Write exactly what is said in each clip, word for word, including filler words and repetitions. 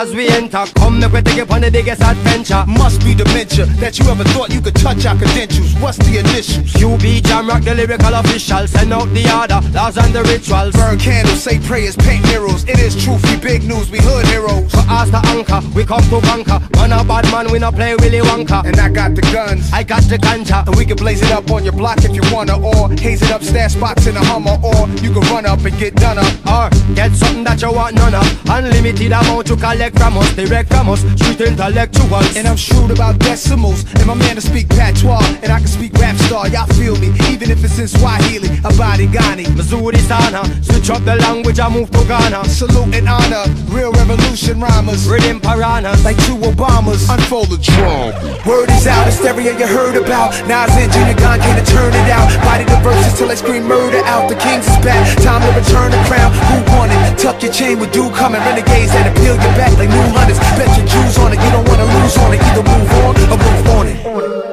as we enter. Come make we take it on the biggest adventure. Must be dementia that you ever thought you could touch our credentials. What's the initials? Q B Jam Rock, the lyrical official. Send out the order, laws and the rituals. Burn candles, say prayers, paint murals. It is truth, we big news, we hood heroes. So as the anchor, we come to conquer. Man a bad man, we not play Willy Wonka. And I got the guns, I got the ganja. and we can blaze it up on your block if you wanna. Or haze it up, stash spots in a Hummer. Or you can run up and get done up. Or get something that you want none of. Unlimited amount you collect from us, direct from us, street intellectuals. And I'm shrewd about decimals, and my man to speak patois, and I can speak rap star, y'all feel me, even if it's in Swahili, Abadi Ghani, Missouri Sana, switch up the language, I move to Ghana. Salute and honor, real revolution rhymers, Rhythm piranhas, like two Obamas, unfold the drum. Word is out, hysteria you heard about, Nas and Junior Gong came to turn it out, body the verses till I scream murder out, the kings is back, time to return the crown, who won it, tuck your chain with dew coming, renegades that appeal your back like new hunters, bet your Jews on it, you don't wanna lose on it, either move on or move on it.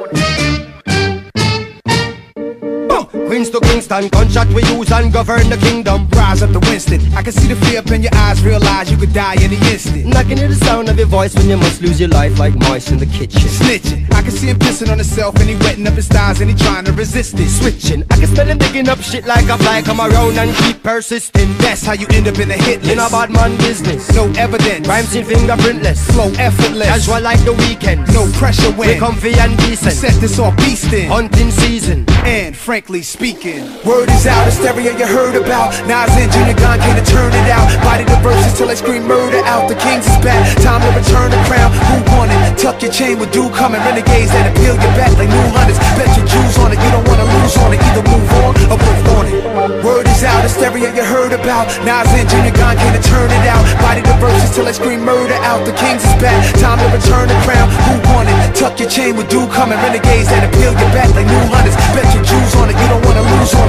Queens to Kingston, gunshot we use and govern the kingdom. Rise up to Winston, I can see the fear up in your eyes, realize you could die any instant. I can hear the sound of your voice when you must lose your life like mice in the kitchen. Snitching, I can see him pissing on himself and he wetting up his thighs and he trying to resist it. Switching, I can smell him digging up shit like a fly, come around and keep persisting. That's how you end up in the hit list. In a bad man business, no evidence, crime scene fingerprintless, flow effortless, casual like the weekend, no pressure when we comfy and decent. Set this off beastin', hunting season, and frankly speaking, word is out, hysteria you heard about, Nas and Junior Gong came to turn it out, body the verses till I scream murder out, the kings is back, time to return the crown, who won it, tuck your chain with dew coming, renegades that appeal your back like new hunters, bet your Jews on it, you don't wanna lose on it, either move on or move on it. Word is out, hysteria you heard about, Nas and Junior Gong came to turn it out, body the verses till I scream murder out, the kings is back, time to return the crown, who won it, tuck your chain with dew coming, renegades that appeal your back like new hunters, bet your Jews on it, you don't wanna lose on it.